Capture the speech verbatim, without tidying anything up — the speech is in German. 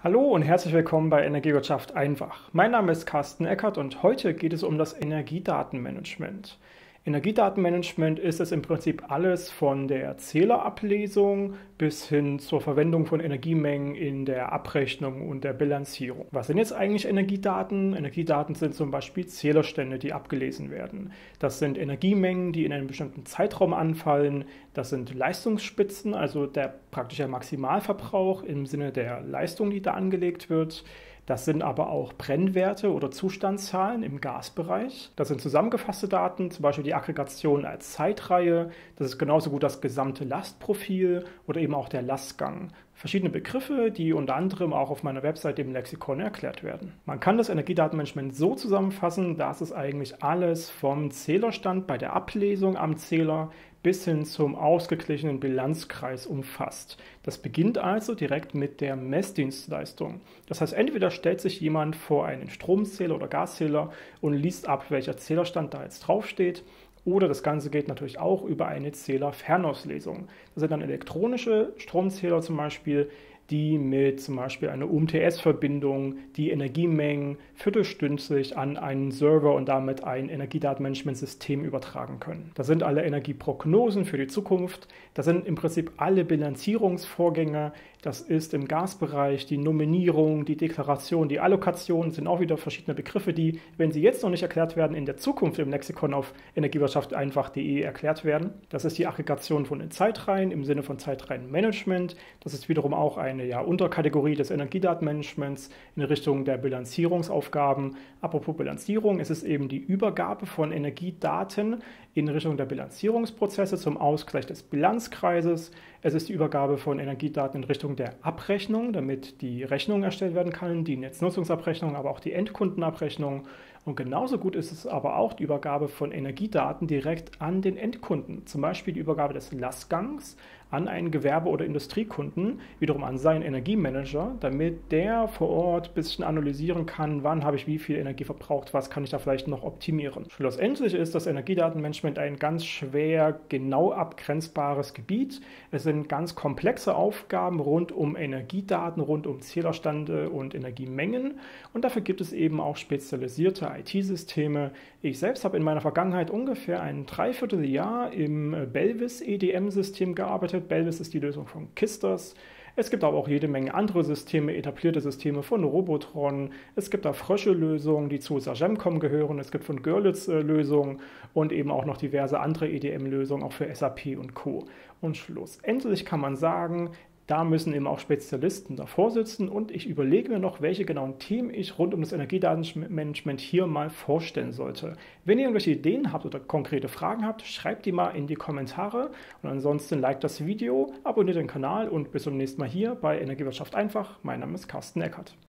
Hallo und herzlich willkommen bei Energiewirtschaft einfach. Mein Name ist Carsten Eckert und heute geht es um das Energiedatenmanagement. Energiedatenmanagement ist es im Prinzip alles von der Zählerablesung bis hin zur Verwendung von Energiemengen in der Abrechnung und der Bilanzierung. Was sind jetzt eigentlich Energiedaten? Energiedaten sind zum Beispiel Zählerstände, die abgelesen werden. Das sind Energiemengen, die in einem bestimmten Zeitraum anfallen. Das sind Leistungsspitzen, also der praktische Maximalverbrauch im Sinne der Leistung, die da angelegt wird. Das sind aber auch Brennwerte oder Zustandszahlen im Gasbereich. Das sind zusammengefasste Daten, zum Beispiel die Aggregation als Zeitreihe. Das ist genauso gut das gesamte Lastprofil oder eben auch der Lastgang. Verschiedene Begriffe, die unter anderem auch auf meiner Website im Lexikon erklärt werden. Man kann das Energiedatenmanagement so zusammenfassen, dass es eigentlich alles vom Zählerstand bei der Ablesung am Zähler bis hin zum ausgeglichenen Bilanzkreis umfasst. Das beginnt also direkt mit der Messdienstleistung. Das heißt, entweder stellt sich jemand vor einen Stromzähler oder Gaszähler und liest ab, welcher Zählerstand da jetzt draufsteht. Oder das Ganze geht natürlich auch über eine Zählerfernauslesung. Das sind dann elektronische Stromzähler zum Beispiel, die mit zum Beispiel einer U M T S-Verbindung die Energiemengen viertelstündlich an einen Server und damit ein Energiedatenmanagementsystem übertragen können. Das sind alle Energieprognosen für die Zukunft. Das sind im Prinzip alle Bilanzierungsvorgänge. Das ist im Gasbereich die Nominierung, die Deklaration, die Allokation, sind auch wieder verschiedene Begriffe, die, wenn sie jetzt noch nicht erklärt werden, in der Zukunft im Lexikon auf energiewirtschaft einfach punkt de erklärt werden. Das ist die Aggregation von den Zeitreihen im Sinne von Zeitreihenmanagement. Das ist wiederum auch eine ja, Unterkategorie des Energiedatenmanagements in Richtung der Bilanzierungsaufgaben. Apropos Bilanzierung, es ist eben die Übergabe von Energiedaten in Richtung der Bilanzierungsprozesse zum Ausgleich des Bilanzkreises. Es ist die Übergabe von Energiedaten in Richtung der Abrechnung, damit die Rechnung erstellt werden kann, die Netznutzungsabrechnung, aber auch die Endkundenabrechnung. Und genauso gut ist es aber auch die Übergabe von Energiedaten direkt an den Endkunden, zum Beispiel die Übergabe des Lastgangs an einen Gewerbe- oder Industriekunden, wiederum an seinen Energiemanager, damit der vor Ort ein bisschen analysieren kann, wann habe ich wie viel Energie verbraucht, was kann ich da vielleicht noch optimieren. Schlussendlich ist das Energiedatenmanagement ein ganz schwer genau abgrenzbares Gebiet. Es sind ganz komplexe Aufgaben rund um Energiedaten, rund um Zählerstände und Energiemengen und dafür gibt es eben auch spezialisierte I T-Systeme. Ich selbst habe in meiner Vergangenheit ungefähr ein Dreivierteljahr im Belvis E D M-System gearbeitet. Belvis ist die Lösung von Kisters. Es gibt aber auch jede Menge andere Systeme, etablierte Systeme von Robotron. Es gibt da Frösche-Lösungen, die zu Sagemcom gehören. Es gibt von Görlitz äh, Lösungen und eben auch noch diverse andere E D M-Lösungen, auch für S A P und Co. Und schlussendlich kann man sagen, da müssen eben auch Spezialisten davor sitzen und ich überlege mir noch, welche genauen Themen ich rund um das Energiedatenmanagement hier mal vorstellen sollte. Wenn ihr irgendwelche Ideen habt oder konkrete Fragen habt, schreibt die mal in die Kommentare und ansonsten liked das Video, abonniert den Kanal und bis zum nächsten Mal hier bei Energiewirtschaft einfach. Mein Name ist Carsten Eckert.